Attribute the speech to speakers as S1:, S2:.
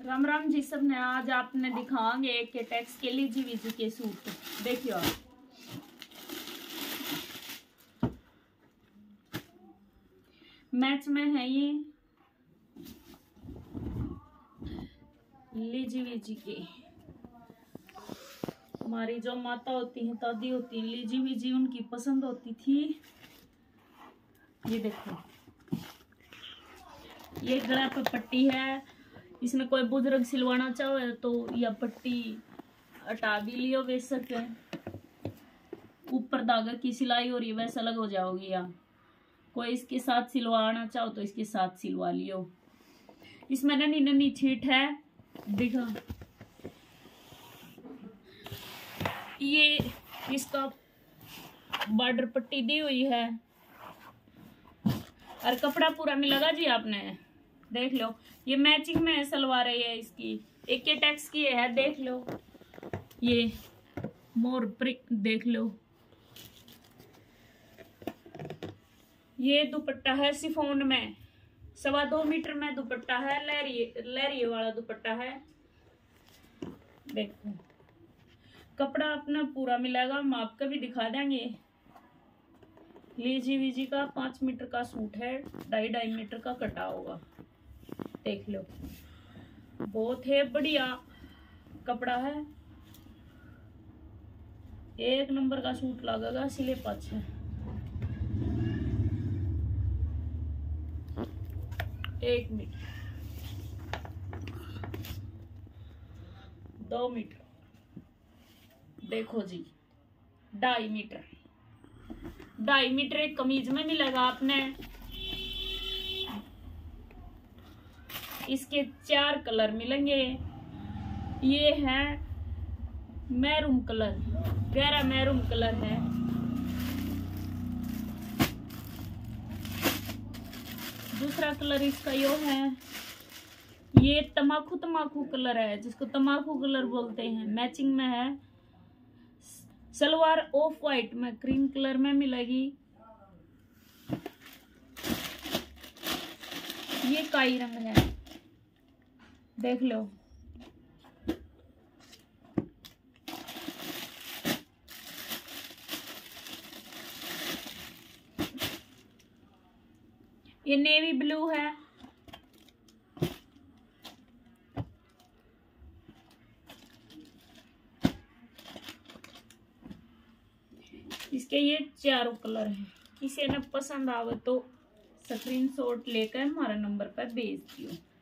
S1: राम राम जी सब ने। आज आपने दिखाएंगे के टैक्स के लिए जीवीजी के सूट। देखियो आप, मैच में है ये लीजीवीजी के। हमारी जो माता होती है, दादी होती है, लीजीवीजी उनकी पसंद होती थी। ये देखो, ये गला पे पट्टी है। इसमें कोई बुजुर्ग सिलवाना चाहे तो यह पट्टी हटा भी लियो बेशक। ऊपर धागा की सिलाई हो रही है वैसे अलग हो जाओगी। या कोई इसके साथ सिलवाना चाहो तो इसके साथ सिलवा लियो। इसमें नन्ही नन्ही छीट है, देखो। ये इसका बॉर्डर पट्टी दी हुई है और कपड़ा पूरा मिलेगा जी। आपने देख लो, ये मैचिंग में सलवार है इसकी। एक के टैक्स की है, देख लो। ये मोर प्रिंट देख लो। ये दुपट्टा है शिफॉन में, 2.25 मीटर में दुपट्टा है। लहरिए वाला दुपट्टा है। देखो, कपड़ा अपना पूरा मिलेगा, माप का भी दिखा देंगे। लीजीवीजी का 5 मीटर का सूट है, 2.5 मीटर का कटा होगा। देख लो, बहुत है बढ़िया कपड़ा है। एक नंबर का सूट लगेगा। सिले पाछे 1 मीटर, 2 मीटर, देखो जी 2.5 मीटर। 2.5 मीटर एक कमीज में मिलेगा आपने। इसके 4 कलर मिलेंगे। ये है मैरून कलर, गहरा मैरून कलर है। दूसरा कलर इसका यो है, ये तमाकू कलर है, जिसको तमाकू कलर बोलते हैं। मैचिंग में है। सलवार ऑफ वाइट में क्रीम कलर में मिलेगी। ये काई रंग है, देख लो। ये नेवी ब्लू है। इसके ये 4 कलर हैं। किसी ने पसंद आवे तो स्क्रीनशॉट लेकर हमारे नंबर पर भेज दियो।